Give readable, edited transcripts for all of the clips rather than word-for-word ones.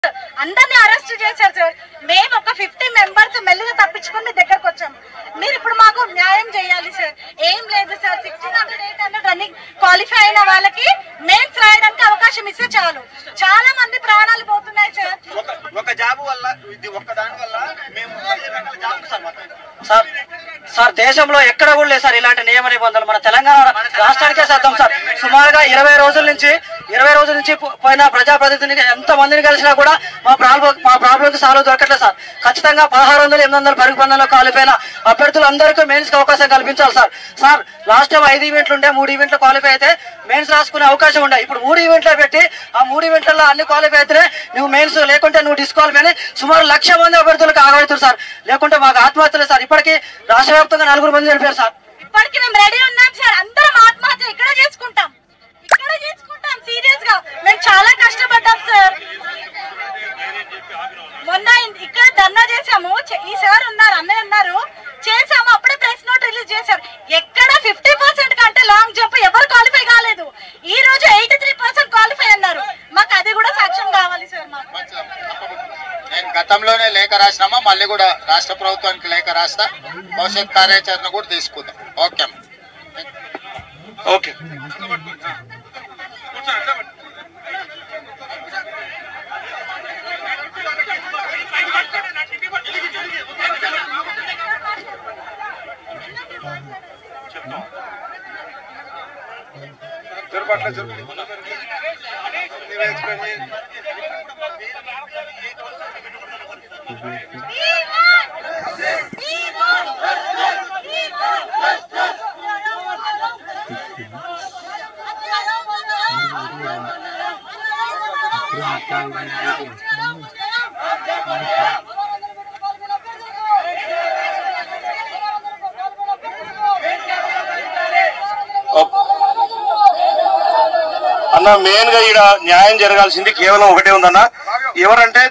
అందరినీ అరెస్ట్ చేశారు సార్. మేము ఒక 50 మెంబర్స్ మెల్లిగా తప్పించుకొని మీ దగ్గరకు వచ్చాము. మీరు ఇప్పుడు మాకు న్యాయం చేయాలి సార్. ఏం లేదు సార్, 1600 800 రన్నింగ్ క్వాలిఫై అయిన వాళ్ళకి మెయిన్స్ రాయడానికి అవకాశం ఇస్తే చాలు. చాలా మంది ప్రాణాలు పోతున్నాయి సార్. ఒక జాబ్ వల్ల ఇది ఒక్క దాని వల్ల మేము సార్ సార్ దేశంలో ఎక్కడ కూడా లేదు సార్ ఇలాంటి నియమ నిబంధనలు. మన తెలంగాణ రాష్ట్రానికే సాధ్యం సార్. సుమారుగా 20 రోజుల నుంచి పోయిన ప్రజాప్రతినిధిని ఎంత మందిని కలిసినా కూడా మా ప్రాబ్లం సాల్వ్ దొరకట్లేదు సార్. ఖచ్చితంగా 1600 800 పరుగు పందెంలో క్వాలిఫై అభ్యర్థులందరికీ మెయిన్స్ కి అవకాశం కల్పించాలి సార్. సార్ లాస్ట్ టైం 5 ఈవెంట్లు ఉండే 3 ఈవెంట్లు క్వాలిఫై అయితే మెయిన్స్ రాసుకునే అవకాశం ఉండే. ఇప్పుడు 3 ఈవెంట్లు పెట్టి ఆ 3 ఈవెంట్లలో అన్ని క్వాలిఫై అయితేనే నువ్వు మెయిన్స్, లేకుంటే నువ్వు డిస్క్వాలిఫై అని సుమారు 1,00,000 మంది అభ్యర్థులకు ఆగబడుతున్నారు సార్. లేకుంటే మాకు ఆత్మహత్యలు సార్. ఇప్పటికీ రాష్ట్ర వ్యాప్తంగా 4 మంది చనిపోయారు సార్. ఇప్పటికి మేము రెడీ ఉన్నాం సార్. అందరం ఆత్మహత్య ఇక్కడ చేసుకుంటాం సీరియస్ గా. మేము చాలా కష్టపడ్డాం సార్. మొన్న ఇక్కడ ధర్నా చేసాము. ఈ సార్ ఉన్నారు, అన్నయ్య ఉన్నారు, చేసాము. అప్పుడే ప్రెస్ నోట్ రిలీజ్ చేశారు. ఎక్కడ 50% కంటే లాంగ్ జంప్ ఎవరు క్వాలిఫై కాలేదు. ఈ రోజు 83% క్వాలిఫై అన్నారు. మాకు అది కూడా సాక్ష్యం కావాలి సార్. నేను గతంలోనే లేఖ రాసినామా, మళ్ళీ కూడా రాష్ట్ర ప్రభుత్వానికి లేఖ రాస్తా. భవిష్యత్ కార్యాచరణ కూడా తీసుకుందాం. Okay okay. అన్న మెయిన్ గా ఇక్కడ న్యాయం జరగాల్సింది కేవలం ఒకటే ఉందన్న. ఎవరంటే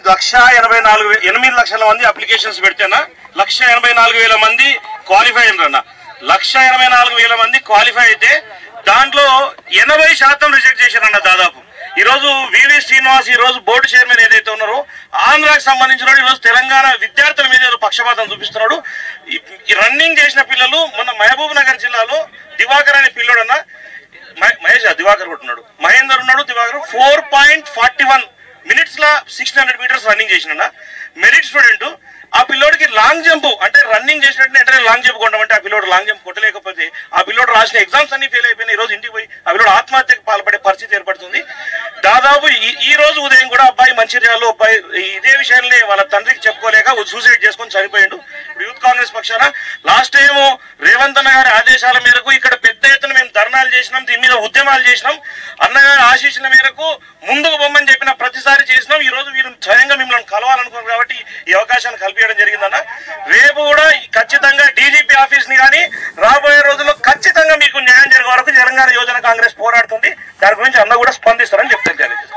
8 లక్షల మంది అప్లికేషన్స్ పెడితేనా 1,84,000 మంది క్వాలిఫై అయినరన్న. 1,84,000 మంది క్వాలిఫై అయితే దాంట్లో 80% రిజెక్ట్ చేశారన్న. దాదాపు ఈ రోజు వివి శ్రీనివాస్ ఈ రోజు బోర్డు చైర్మన్ ఏదైతే ఉన్నారో ఆంధ్రాకి సంబంధించిన ఈ రోజు తెలంగాణ విద్యార్థుల మీద ఏదో పక్షపాతం చూపిస్తున్నాడు. ఈ రన్నింగ్ చేసిన పిల్లలు మొన్న మహబూబ్ నగర్ జిల్లాలో దివాకర్ అనే పిల్లోడన్న, మహేష్ దివాకర్ ఉంటున్నాడు, మహేందర్ ఉన్నాడు, దివాకర్ 4.41 minutes లా 600 meters రన్నింగ్ చేసిన మెరిట్ స్టూడెంట్. ఆ పిల్లోడికి లాంగ్ జంప్ అంటే రన్నింగ్ చేసినట్టు వెంటనే లాంగ్ జంప్ కొట్టమంటే ఆ పిల్లోడు లాంగ్ జంప్ కొట్టలేకపోతే ఆ పిల్లోడు రాసిన ఎగ్జామ్స్ అన్ని ఫెయిల్ అయిపోయినాయి. ఈ రోజు ఇంటికి పోయి ఆ పిల్లోడు ఆత్మహత్యకు పాల్పడే పరిస్థితి ఏర్పడుతుంది. దాదాపు ఈ రోజు ఉదయం కూడా అబ్బాయి మంచిర్యాలలో అబ్బాయి ఇదే విషయాన్ని వాళ్ళ తండ్రికి చెప్పుకోలేక సూసైడ్ చేసుకొని చనిపోయాడు. ఇప్పుడు యూత్ కాంగ్రెస్ పక్షాన లాస్ట్ టైం రేవంత్ అన్న గారి ఆదేశాల మేరకు ఇక్కడ పెద్ద ఎత్తున మేము ధర్నాలు చేసినాం, దీని మీద ఉద్యమాలు చేసినాం. అన్నగారి ఆశీస్సుల మేరకు ముందుకు బొమ్మని చెప్పిన ప్రతిసారి చేసినాం. ఈ రోజు మీరు స్వయంగా మిమ్మల్ని కలవాలనుకున్నారు కాబట్టి ఈ అవకాశాన్ని కల్పించడం జరిగిందన్న. రేపు కూడా ఖచ్చితంగా డీజీపీ ఆఫీస్ ని కానీ రాబోయే రోజుల్లో ఖచ్చితంగా మీకు న్యాయం జరిగే వరకు తెలంగాణ యువజన కాంగ్రెస్ పోరాడుతుంది. దాని గురించి అన్న కూడా స్పందిస్తారని చెప్తాను.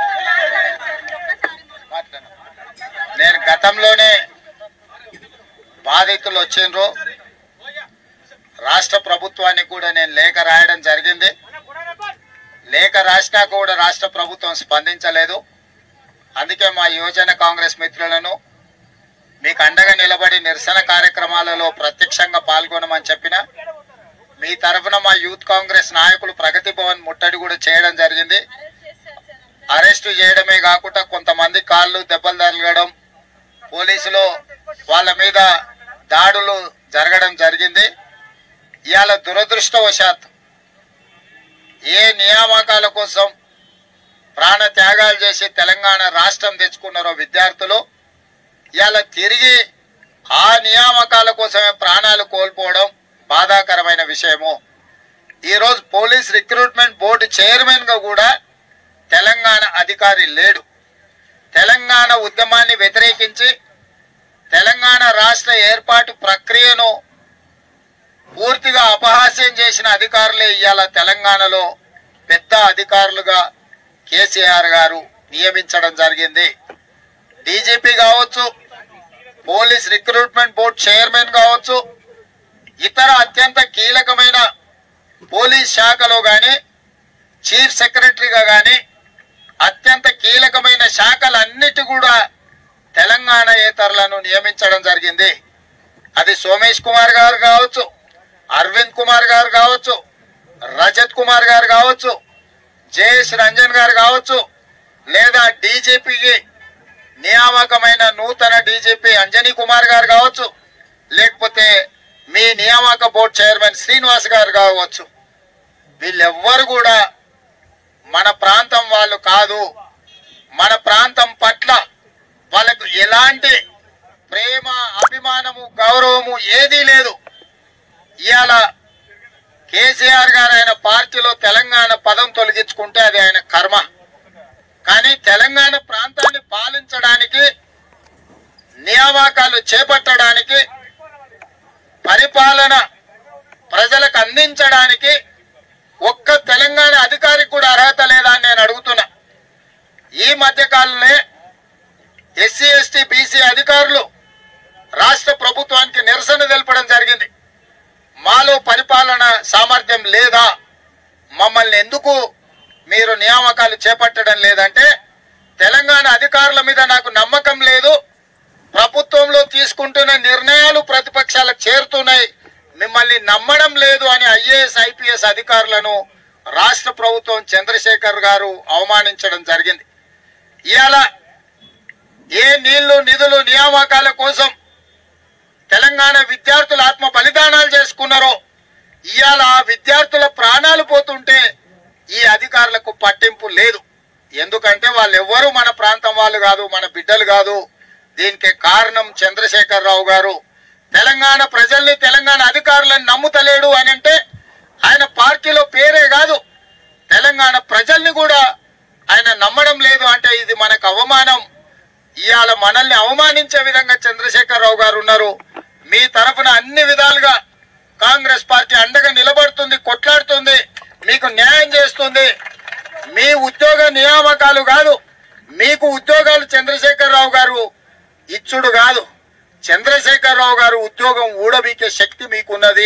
నేను గతంలోనే బాధితులు వచ్చిండ్రు, రాష్ట్ర ప్రభుత్వానికి కూడా నేను లేఖ రాయడం జరిగింది. లేఖ రాసినా కూడా రాష్ట్ర ప్రభుత్వం స్పందించలేదు. అందుకే మా యువజన కాంగ్రెస్ మిత్రులను మీకు అండగా నిలబడి నిరసన కార్యక్రమాలలో ప్రత్యక్షంగా పాల్గొనమని చెప్పిన మీ తరఫున మా యూత్ కాంగ్రెస్ నాయకులు ప్రగతి భవన్ ముట్టడి కూడా చేయడం జరిగింది. అరెస్టు చేయడమే కాకుండా కొంతమంది కాళ్ళు దెబ్బలు తగలడం, పోలీసులు వాళ్ళ మీద దాడులు జరగడం జరిగింది. ఇవాళ దురదృష్టవశాత్తు ఏ నియామకాల కోసం ప్రాణ త్యాగాలు చేసి తెలంగాణ రాష్ట్రం తెచ్చుకున్నారో విద్యార్థులు ఇవాళ తిరిగి ఆ నియామకాల కోసమే ప్రాణాలు కోల్పోవడం బాధాకరమైన విషయము. ఈరోజు పోలీస్ రిక్రూట్మెంట్ బోర్డు చైర్మన్గా కూడా తెలంగాణ అధికారి లేడు. తెలంగాణ ఉద్యమాన్ని వ్యతిరేకించి తెలంగాణ రాష్ట్ర ఏర్పాటు ప్రక్రియను పూర్తిగా అపహాస్యం చేసిన అధికారులే ఇవాళ తెలంగాణలో పెద్ద అధికారులుగా కేసీఆర్ గారు నియమించడం జరిగింది. డీజీపీ కావచ్చు, పోలీస్ రిక్రూట్మెంట్ బోర్డు చైర్మన్ కావచ్చు, ఇతర అత్యంత కీలకమైన పోలీస్ శాఖలో కానీ, చీఫ్ సెక్రటరీగా కానీ అత్యంత కీలకమైన శాఖలన్నిటి కూడా తెలంగాణేతరులను నియమించడం జరిగింది. అది సోమేష్ కుమార్ గారు కావచ్చు, అరవింద్ కుమార్ గారు కావచ్చు, రజత్ కుమార్ గారు కావచ్చు, జేఎస్ రంజన్ గారు కావచ్చు, లేదా డీజీపీకి నియామకమైన నూతన డీజీపీ అంజనీ కుమార్ గారు కావచ్చు, లేకపోతే మీ నియామక బోర్డు చైర్మన్ శ్రీనివాస్ గారు కావచ్చు. వీళ్ళెవ్వరు కూడా మన ప్రాంతం వాళ్ళు కాదు. మన ప్రాంతం పట్ల వాళ్ళకు ఎలాంటి ప్రేమ, అభిమానము, గౌరవము ఏదీ లేదు. ఇవాళ కేసీఆర్ గారు ఆయన పార్టీలో తెలంగాణ పదం తొలగించుకుంటే అది ఆయన కర్మ. కానీ తెలంగాణ ప్రాంతాన్ని పాలించడానికి, నియామకాలు చేపట్టడానికి, పరిపాలన ప్రజలకు అందించడానికి ఒక్క తెలంగాణ అధికారికి కూడా అర్హత లేదా అని నేను అడుగుతున్నా. ఈ మధ్యకాలంలో ఎస్సీ ఎస్టీ బీసీ అధికారులు రాష్ట్ర ప్రభుత్వానికి నిరసన తెలపడం జరిగింది. మాలో పరిపాలన సామర్థ్యం లేదా, మమ్మల్ని ఎందుకు మీరు నియామకాలు చేపట్టడం లేదంటే, తెలంగాణ అధికారుల మీద నాకు నమ్మకం లేదు, ప్రభుత్వంలో తీసుకుంటున్న నిర్ణయాలు ప్రతిపక్షాలకు చేరుతున్నాయి, మిమ్మల్ని నమ్మడం లేదు అని ఐఏఎస్ ఐపీఎస్ అధికారులను రాష్ట్ర ప్రభుత్వం చంద్రశేఖర్ గారు అవమానించడం జరిగింది. ఇవాళ ఏ నీళ్లు నిధులు నియామకాల కోసం తెలంగాణ విద్యార్థులు ఆత్మ బలిదానాలు చేసుకున్నారో, ఇవాళ ఆ విద్యార్థుల ప్రాణాలు పోతుంటే ఈ అధికారులకు పట్టింపు లేదు. ఎందుకంటే వాళ్ళు ఎవ్వరూ మన ప్రాంతం వాళ్ళు కాదు, మన బిడ్డలు కాదు. దీనికి కారణం చంద్రశేఖర్ రావు గారు. తెలంగాణ ప్రజల్ని, తెలంగాణ అధికారులను నమ్ముతలేడు అని అంటే ఆయన పార్టీలో పేరే కాదు, తెలంగాణ ప్రజల్ని కూడా ఆయన నమ్మడం లేదు అంటే ఇది మనకు అవమానం. ఇవాళ మనల్ని అవమానించే విధంగా చంద్రశేఖర్ రావు గారు ఉన్నారు. మీ తరఫున అన్ని విధాలుగా కాంగ్రెస్ పార్టీ అండగా నిలబడుతుంది, కొట్లాడుతుంది, మీకు న్యాయం చేస్తుంది. మీ ఉద్యోగ నియామకాలు కాదు, మీకు ఉద్యోగాలు చంద్రశేఖర్ రావు గారు ఇచ్చుడు కాదు, చంద్రశేఖర్ రావు గారు ఉద్యోగం ఊడబీకే శక్తి మీకున్నది.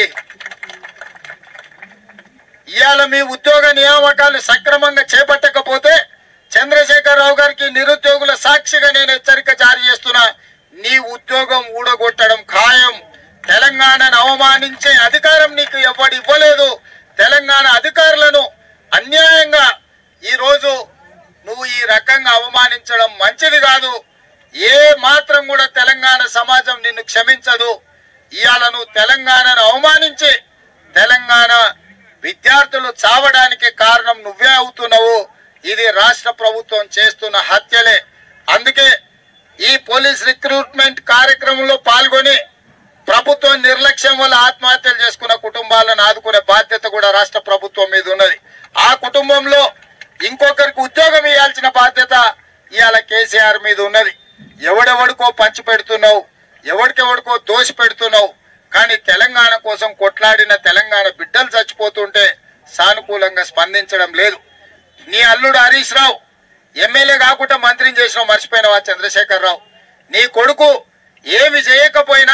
ఇవాళ మీ ఉద్యోగ నియామకాలు సక్రమంగా చేపట్టకపోతే చంద్రశేఖర్ రావు గారికి నిరుద్యోగుల సాక్షిగా నేను హెచ్చరిక జారీ చేస్తున్నా, నీ ఉద్యోగం ఊడగొట్టడం ఖాయం. తెలంగాణను అవమానించే అధికారం నీకు ఎవడు ఇవ్వలేదు. తెలంగాణ అధికారులను అన్యాయంగా ఈరోజు నువ్వు ఈ రకంగా అవమానించడం మంచిది కాదు. ఏ మాత్రం కూడా తెలంగాణ సమాజం నిన్ను క్షమించదు. ఇవాళ నువ్వు తెలంగాణను అవమానించి తెలంగాణ విద్యార్థులు చావడానికి కారణం నువ్వే అవుతున్నావు. ఇది రాష్ట్ర ప్రభుత్వం చేస్తున్న హత్యలే. అందుకే ఈ పోలీస్ రిక్రూట్మెంట్ కార్యక్రమంలో పాల్గొని ప్రభుత్వం నిర్లక్ష్యం వల్ల ఆత్మహత్యలు చేసుకున్న కుటుంబాలను ఆదుకునే బాధ్యత కూడా రాష్ట్ర ప్రభుత్వం మీద ఉన్నది. ఆ కుటుంబంలో ఇంకొకరికి ఉద్యోగం ఇవ్వాల్సిన బాధ్యత ఇవాళ కేసీఆర్ మీద ఉన్నది. ఎవడెవడికో పంచి పెడుతున్నావు, ఎవడికెవడికో దోషి పెడుతున్నావు. కానీ తెలంగాణ కోసం కొట్లాడిన తెలంగాణ బిడ్డలు చచ్చిపోతుంటే సానుకూలంగా స్పందించడం లేదు. నీ అల్లుడు హరీష్ రావు ఎమ్మెల్యే కాకుండా మంత్రిని చేసినావు, మర్చిపోయినావా చంద్రశేఖర్ రావు? నీ కొడుకు ఏమి చేయకపోయినా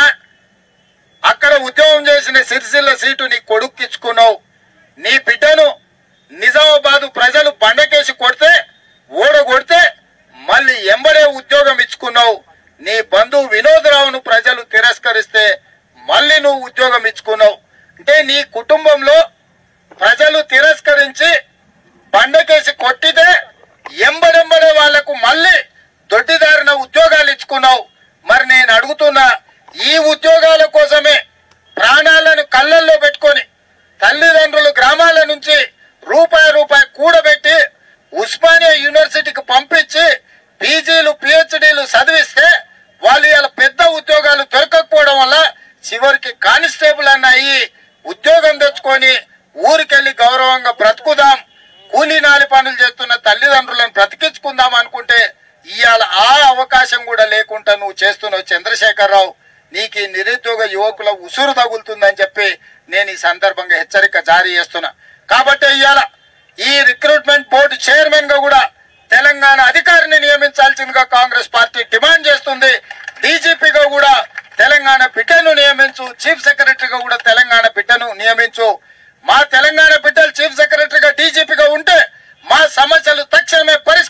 అక్కడ ఉద్యోగం చేసిన సిరిసిల్ల సీటు నీ కొడుకు ఇచ్చుకున్నావు. నీ బిడ్డను నిజామాబాదు ప్రజలు బండకేసి కొడితే, ఓడగొడితే మళ్ళీ ఎంబడే ఉద్యోగం ఇచ్చుకున్నావు. నీ బంధువు వినోదరావును ప్రజలు తిరస్కరిస్తే మళ్ళీ నువ్వు ఉద్యోగం ఇచ్చుకున్నావు. అంటే నీ కుటుంబంలో ప్రజలు తిరస్కరించి బండకేసి కొట్టితే ఎంబడెంబడే వాళ్లకు మళ్ళీ దొడ్డిదారిన ఉద్యోగాలు ఇచ్చుకున్నావు. మరి నేను అడుగుతున్నా, ఈ ఉద్యోగాల కోసమే ప్రాణాలను కళ్ళల్లో పెట్టుకొని తల్లిదండ్రులు గ్రామాల నుంచి రూపాయి కూడబెట్టి ఉస్మానియా యూనివర్సిటీకి పంపించి పీజీలు పిహెచ్డీలు చదివిస్తే వాళ్ళు ఇలా పెద్ద ఉద్యోగాలు దొరకకపోవడం వల్ల చివరికి కానిస్టేబుల్ అన్నాయి ఉద్యోగం తెచ్చుకొని ఊరికెళ్ళి గౌరవంగా బ్రతుకుదాం, కూలీ నాలి పనులు చేస్తున్న తల్లిదండ్రులను బ్రతికించుకుందాం అనుకుంటే ఇవాళ ఆ అవకాశం కూడా లేకుండా నువ్వు చేస్తున్నావు. చంద్రశేఖర్ రావు, నీకు ఈ నిరుద్యోగ యువకుల ఉసురు తగులుతుందని చెప్పి నేను ఈ సందర్భంగా హెచ్చరిక జారీ చేస్తున్నా. కాబట్టి ఇవాళ ఈ రిక్రూట్మెంట్ బోర్డు చైర్మన్ గా కూడా తెలంగాణ అధికారిని నియమించాల్సిందిగా కాంగ్రెస్ పార్టీ డిమాండ్ చేస్తుంది. డీజీపీగా కూడా తెలంగాణ బిడ్డను నియమించు, చీఫ్ సెక్రటరీగా కూడా తెలంగాణ బిడ్డను నియమించు. మా తెలంగాణ బిడ్డలు చీఫ్ సెక్రటరీగా డీజీపీగా ఉంటే మా సమస్యలు తక్షణమే పరిష్కరించు.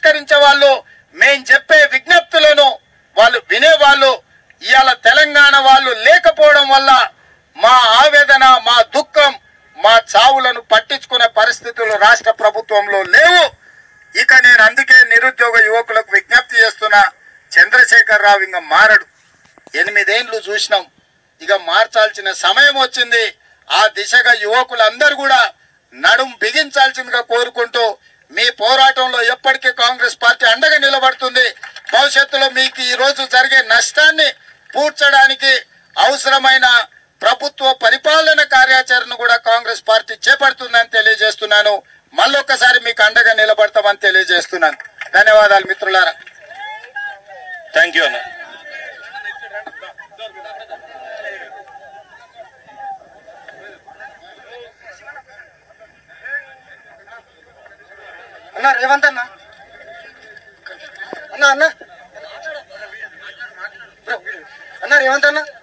వాళ్ళు మేం చెప్పే విజ్ఞప్తులను వాళ్ళు వినేవాళ్ళు ఇవాళ తెలంగాణ వాళ్ళు లేకపోవడం వల్ల మా ఆవేదన, మా దుఃఖం, మా చావులను పట్టించుకునే పరిస్థితులు రాష్ట్ర ప్రభుత్వంలో లేవు. ఇక నేను అందుకే నిరుద్యోగ యువకులకు విజ్ఞప్తి చేస్తున్నా, చంద్రశేఖర్ రావు ఇంకా మారడు. 8 ఏళ్ళు చూసినాం, ఇక మార్చాల్సిన సమయం వచ్చింది. ఆ దిశగా యువకులందరూ కూడా నడుం బిగించాల్సిందిగా కోరుకుంటూ, మీ పోరాటంలో ఎప్పటికీ కాంగ్రెస్ పార్టీ అండగా నిలబడుతుంది. భవిష్యత్తులో మీకు ఈ రోజు జరిగే నష్టాన్ని పూడ్చడానికి అవసరమైన ప్రభుత్వ పరిపాలన కార్యాచరణ కూడా కాంగ్రెస్ పార్టీ చేపడుతుందని తెలియజేస్తున్నాను. మళ్ళొక్కసారి మీకు అండగా నిలబడతామని తెలియజేస్తున్నాను. ధన్యవాదాలు మిత్రులారా. థ్యాంక్ యూ అన్న. అన్న రేవంత్ అన్న అన్న అన్న అన్న రేవంత్ అన్న